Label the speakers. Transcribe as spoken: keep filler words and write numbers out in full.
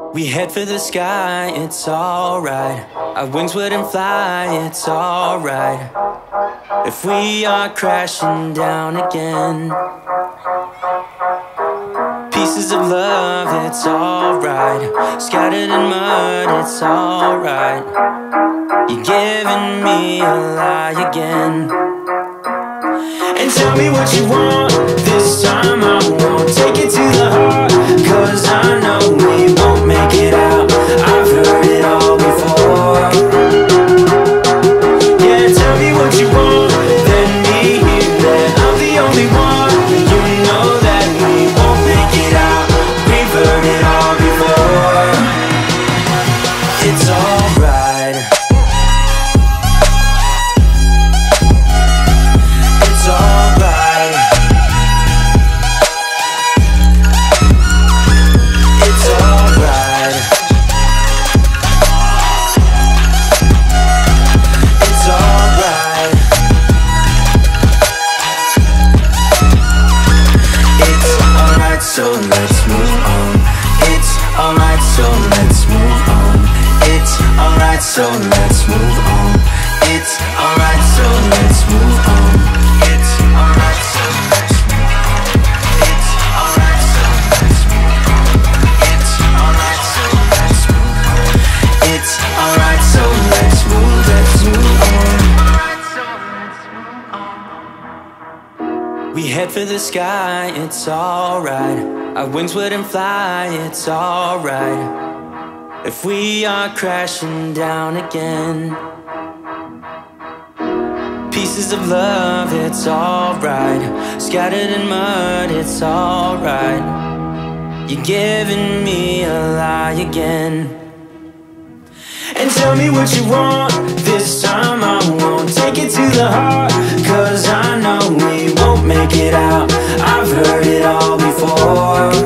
Speaker 1: We head for the sky, it's alright. Our wings wouldn't fly, it's alright. If we are crashing down again, pieces of love, it's alright. Scattered in mud, it's alright. You're giving me a lie again. And tell me what you want, this time I won't take it to the heart. Cause I know we won't make it out, I've heard it all before. Yeah, tell me what you want, let me hear that I'm the only one. You know that we won't make it out, we've heard it all before. It's alright. It's alright. It's alright. It's alright. It's alright, so let's move on. It's alright, so let's move on. It's alright, so let's move on. It's alright, so let's move on. It's alright, so let's move on. It's alright, so let's move on. It's alright, so let's move on. It's alright, so let's move, let's move on. We head for the sky, it's alright. Our wings wouldn't fly, it's alright. If we are crashing down again, pieces of love, it's alright. Scattered in mud, it's alright. You're giving me a lie again. And tell me what you want, this time I won't take it to the heart. Cause I know we won't make it out, I've heard it all before.